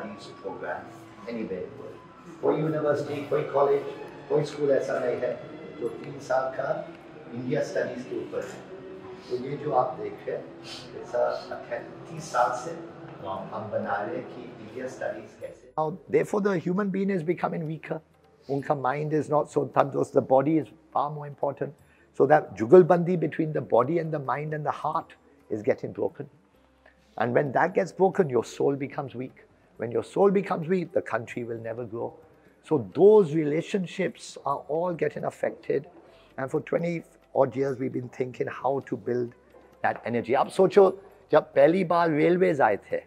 studies program anywhere in the world. कोई university, कोई college, कोई स्कूल ऐसा नहीं है जो 3 साल का इंडिया स्टडीज के ऊपर है। तो ये जो आप देख रहे हैं, ऐसा 30 साल से हम बना रहे हैं कि इंडिया स्टडीज कैसे। Now, therefore, the human being is becoming weaker. उनका mind is not so तंदुरुस्त. The body is far more important. So that jugalbandi between the body and the mind and the heart is getting broken. And when that gets broken, your soul becomes weak. When your soul becomes weak, the country will never grow. So those relationships are all getting affected. And for 20 odd years, we've been thinking how to build that energy. आप सोचो, जब पहली बार railways आए थे,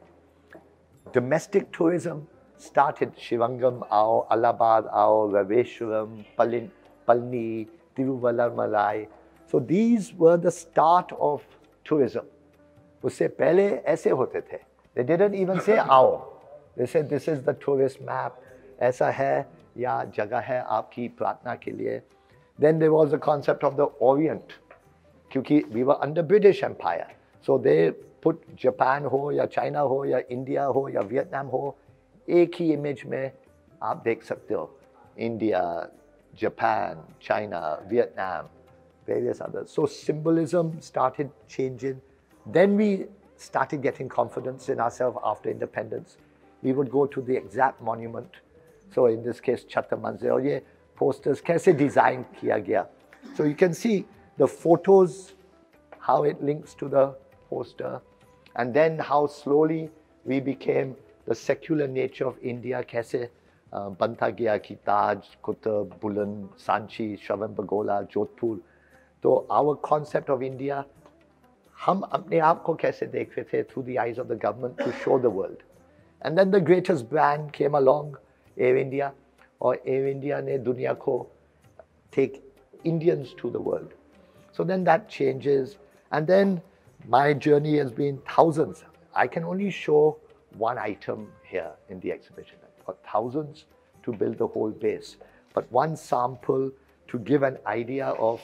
domestic tourism started. Shivangam आओ, Allahabad आओ, Raveshwaram, Palni, Tiruvalluvar. So these were the start of tourism. उससे पहले ऐसे होते थे. They didn't even say आओ. They said this is the tourist map. ऐसा है या जगह है आपकी प्रार्थना के लिए. Then there was the concept of the Orient. क्योंकि we were under British Empire. So they put Japan हो या China हो या India हो या Vietnam हो, एक ही image में आप देख सकते हो. India, Japan, China, Vietnam, various others. So symbolism started changing. Then we started getting confidence in ourselves after independence. We would go to the exact monument. So in this case, Chhatar Manzil. और ये posters कैसे design किया गया. So you can see the photos, how it links to the poster, and then how slowly we became the secular nature of India. कैसे बनता गया कि ताज, कुतुब, बुलंद, सांची, श्रवणबेगोला, जोधपुर. तो our concept of India, हम अपने आप को कैसे देख रहे थे through the eyes of the government to show the world. And then the greatest brand came along, Air India, और Air India ने दुनिया को take Indians to the world. So then that changes, and then my journey has been thousands. I can only show one item here in the exhibition. I've got thousands to build the whole base, but one sample to give an idea of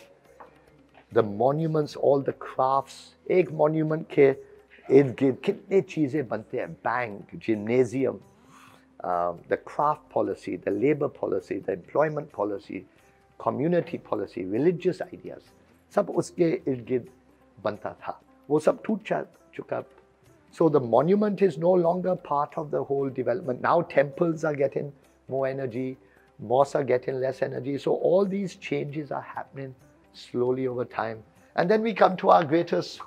the monuments, all the crafts. एक monument के इर्द गिर्द कितने चीजें बनते हैं, bank, gymnasium, the craft policy, the labor policy, the employment policy, community policy, religious ideas, सब उसके इर्द गिर्द बनता था. वो सब टूट चुका. So the monument is no longer part of the whole development. Now temples are getting more energy, mosques are getting less energy. So all these changes are happening slowly over time. And then we come to our greatest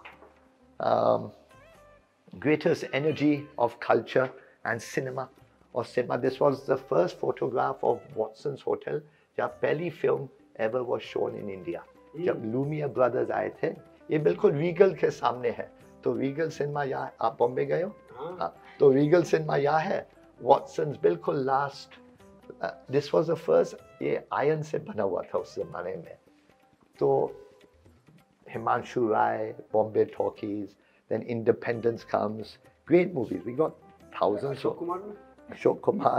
energy of culture and cinema. Or cinema. This was the first photograph of Watson's Hotel, जब पहली film ever was shown in India. जब Lumiere brothers आए थे, ये बिल्कुल Regal के सामने है. तो Regal cinema यहाँ, आप बॉम्बे गए हो? हाँ. तो Regal cinema यहाँ है. Watson's बिल्कुल last. This was the first. ये iron से बना हुआ था उस ज़माने में. So Himanshu Rai, Bombay Talkies, then Independence comes. Great movies. We got thousands. Ashok Kumar.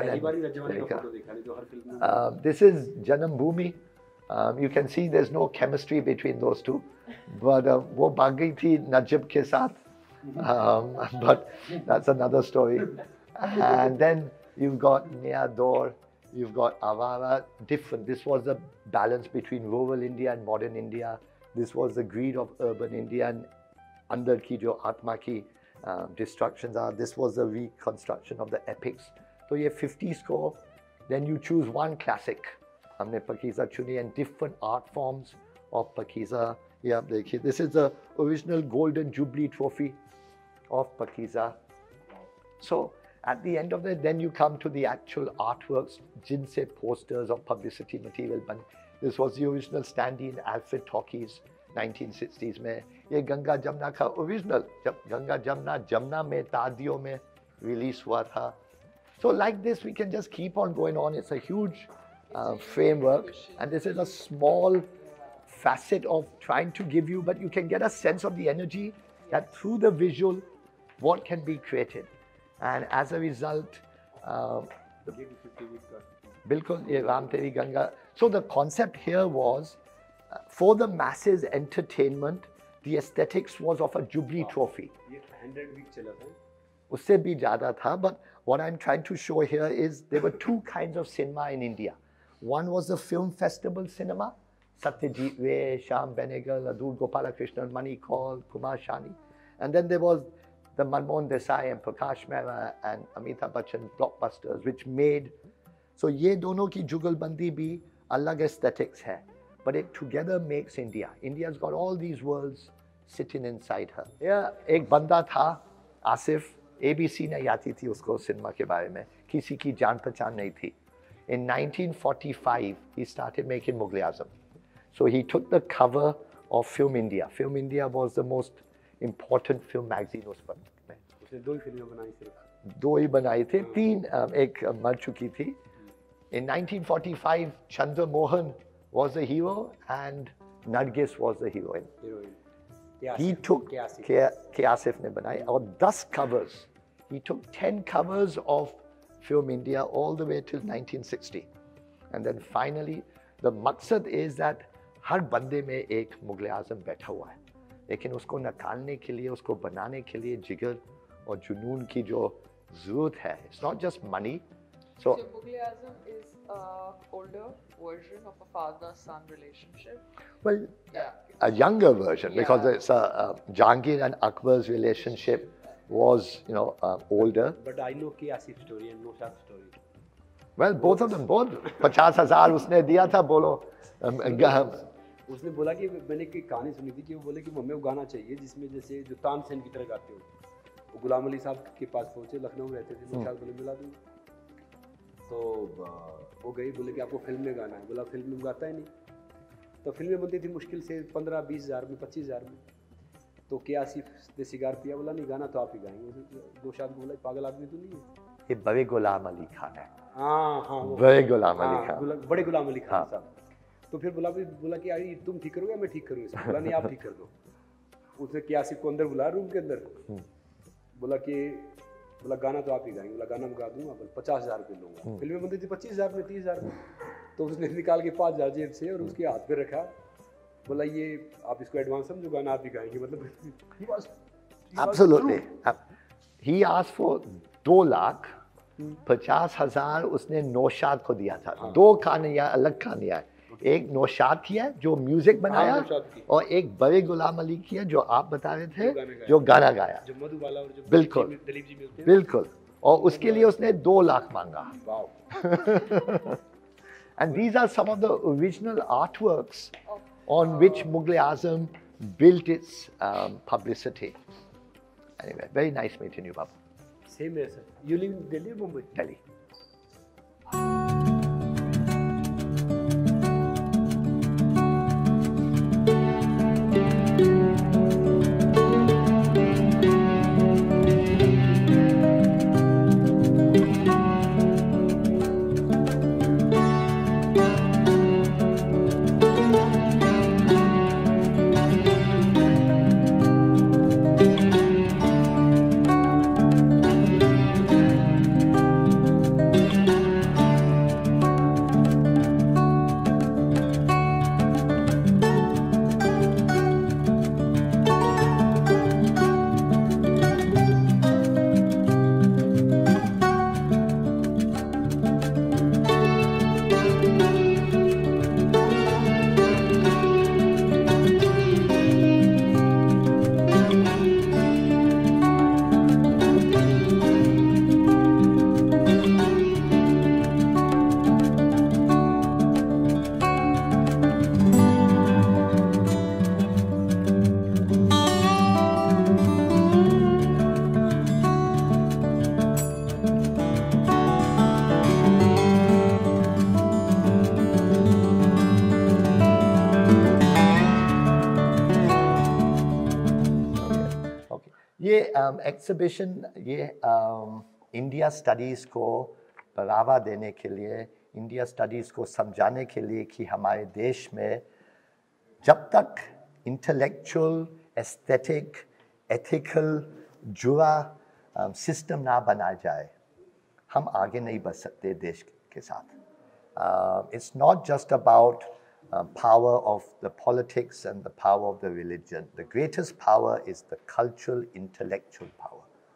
This is Janam Bhoomi. You can see there's no chemistry between those two. But वो भाग गई थी Najib के साथ. But that's another story. And then you've got Nia Dor. You've got Avara, different. This was the balance between rural India and modern India. This was the greed of urban India and under ki jo Atma ki destructions are. This was the reconstruction of the epics. So you have 50 score, then you choose one classic. Humne Pakiza chuni and different art forms of Pakiza. Yeah, this is the original Golden Jubilee trophy of Pakiza. So at the end of it, then you come to the actual artworks, jinse posters or publicity material. This was the original standee in Alfred Talkies, 1960s में. ये गंगा जमुना का original, जब गंगा जमुना में तादियों में release हुआ था. So like this, we can just keep on going on. It's a huge framework, and this is a small facet of trying to give you, but you can get a sense of the energy that through the visual, what can be created. And as a result, Bilkul, ye Ram Teri Ganga. So the concept here was, for the masses entertainment, the aesthetics was of a Jubilee trophy. 100 week चला था. उससे भी ज़्यादा था. But what I'm trying to show here is there were two kinds of cinema in India. One was the film festival cinema, Satyajit Ray, Shyam Benegal, Adoor Gopalakrishnan, Mani Kaul, Kumar Shani. And then there was the Manmohan Desai and Prakash Mehra and Amitabh Bachchan blockbusters, which made. So ये दोनों की जुगलबंदी भी अलग aesthetics है. But it together makes India. India's got all these worlds sitting inside her. Yeah, एक बंदा था, आसिफ, ABC नहीं आती थी उसको सिनेमा के बारे में, किसी की जान पहचान नहीं थी. In 1945, he started making Mughal-e-Azam. So he took the cover of Film India. Film India was the most important film magazine उस वक्त में. उसने दो ही फिल्में बनाई सिर्फ. दो ही बनाई थे, तीन एक मर चुकी थी. In 1945, Chandra Mohan was the hero and Nargis was the heroine. He took Asif ne banai और 10 covers. He took 10 covers of Film India all the way till 1960. And then finally, the maqsad is that हर बंदे में एक मुग़ल-ए-आज़म बैठा हुआ है. लेकिन उसको निकालने के लिए, उसको बनाने के लिए जिगर और जुनून की जो ज़रूरत है. It's not just money. So Mughal-e-Azam is an older version of a father-son relationship. Well, Yeah. a younger version, because Yeah. it's Jahangir and Akbar's relationship was, older. But I know K. Asif story and Naushad story. Well, both of them, both 50,000 उसने दिया था, बोलो. उसने बोला कि मैंने एक कहानी सुनी थी कि वो बोले कि मम्मी को गाना चाहिए जिसमें जैसे जो तानसेन की तरह गाते हो. वो गुलाम अली साहब के पास पहुंचे, लखनऊ में रहते थे, नौशाद बोले मिला दूँ. तो वो गई, बोले कि आपको फिल्म में गाना है. बोला फिल्म में गाता ही नहीं. तो फिल्में बनती थी मुश्किल से 15-20 हज़ार में, 25 हज़ार में. तो क्या आसिफ ने सिगार पिया, बोला नहीं गाना तो आप ही गाएंगे. नौशाद को बोला पागल आदमी तो नहीं है. ये बड़े गुलाम अली खान है. हाँ बड़े गुलाम अली खान. बड़े गुलाम अली खान साहब. तो फिर बोला कि यार तुम ठीक करोगे मैं ठीक करूँगा. बोला नहीं आप ठीक कर दो. उसने क्या आसिफ को अंदर बुलाया रूम के अंदर. बोला गाना तो आप ही गाएंगे. बोला गाना मैं गा दूंगा. 50,000 रुपये लूँगा. फिल्में बनती थी 25,000 में, 30,000 में. तो उसने निकाल के 5,000 जेब से और उसके हाथ पे रखा. बोला ये आप इसको एडवांस समझो, गाना आप ही गाएंगे. मतलब Absolutely. He asked for 2,50,000 उसने नौशाद को दिया था. दो कहानियाँ, अलग कहानियाँ है. एक नौशाद की है जो म्यूजिक बनाया, और एक बड़े गुलाम अली की है जो आप बता रहे थे जो गाना गाया. जो मधुबाला और जो बिल्कुल दिलीप जी मिलते हैं. बिल्कुल. और उसके लिए उसने 2 लाख मांगा. And these are some of the original artworks on which Mughal-e-Azam built its publicity. Anyway, very nice meeting you, Babu. Same here, sir. You live in Delhi or Mumbai? Delhi. ये एग्जिबिशन ये India studies को बढ़ावा देने के लिए, India studies को समझाने के लिए कि हमारे देश में जब तक इंटेलेक्चुअल, एस्थेटिक, एथिकल जुड़ा सिस्टम ना बनाया जाए, हम आगे नहीं बढ़ सकते देश के साथ. It's not just about power of the politics and the power of the religion. The greatest power is the cultural, intellectual power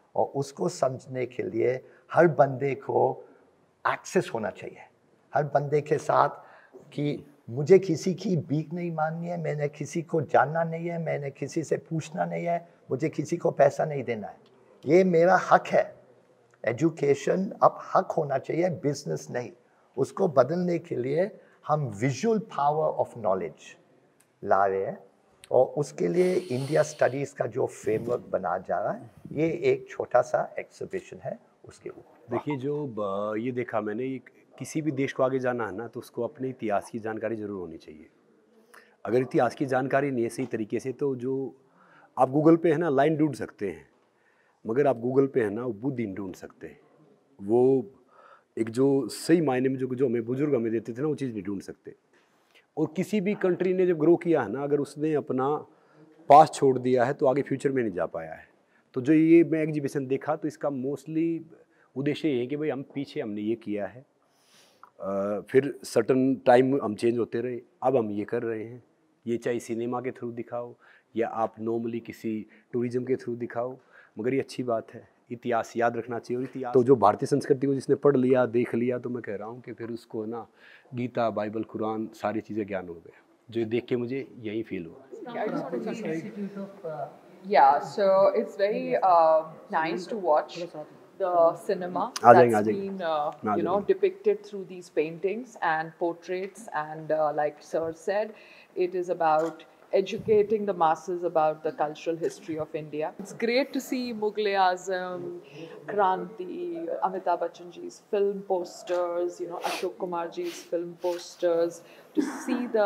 और उसको समझने के लिए हर बंदे को एक्सेस होना चाहिए, हर बंदे के साथ, कि मुझे किसी की भीख नहीं मांगनी है, मैंने किसी को जानना नहीं है, मैंने किसी से पूछना नहीं है, मुझे किसी को पैसा नहीं देना है, ये मेरा हक है। एजुकेशन अब हक होना चाहिए, बिजनेस नहीं। उसको बदलने के लिए हम विजुअल पावर ऑफ नॉलेज ला रहे हैं, और उसके लिए इंडिया स्टडीज़ का जो फ्रेमवर्क बना जा रहा है, ये एक छोटा सा एग्जीबिशन है उसके ऊपर। देखिए, जो ये देखा मैंने, किसी भी देश को आगे जाना है ना, तो उसको अपने इतिहास की जानकारी ज़रूर होनी चाहिए। अगर इतिहास की जानकारी नहीं है सही तरीके से, तो जो आप गूगल पे है ना लाइन ढूंढ सकते हैं, मगर आप गूगल पे है ना वो बुद्ध नहीं ढूंढ सकते। वो एक जो सही मायने में जो हमें बुजुर्ग हमें देते थे ना, वो चीज़ नहीं ढूंढ सकते। और किसी भी कंट्री ने जब ग्रो किया है ना, अगर उसने अपना पास छोड़ दिया है तो आगे फ्यूचर में नहीं जा पाया है। तो जो ये मैं एग्जीबिशन देखा, तो इसका मोस्टली उद्देश्य ये है कि भाई हम पीछे हमने ये किया है, फिर सर्टन टाइम हम चेंज होते रहे, अब हम ये कर रहे हैं। ये चाहे सिनेमा के थ्रू दिखाओ या आप नॉर्मली किसी टूरिज्म के थ्रू दिखाओ, मगर ये अच्छी बात है। इतिहास याद रखना चाहिए, और इतिहास तो जो भारतीय संस्कृति को जिसने पढ़ लिया देख लिया, तो मैं कह रहा हूँ कि फिर उसको ना गीता, बाइबल, कुरान, सारी चीज़ें ज्ञान हो गया। जो देख के मुझे यही फील हुआ। Yeah, so it's very nice to watch the cinema आ जाएंगे, that's आ जाएंगे। been, you know, depicted through these paintings and portraits. And like Sir said, it is about educating the masses about the cultural history of India. It's great to see Mughal-e-Azam, Kranti, Amitabh Bachchan ji's film posters, you know, Ashok Kumar ji's film posters, to see the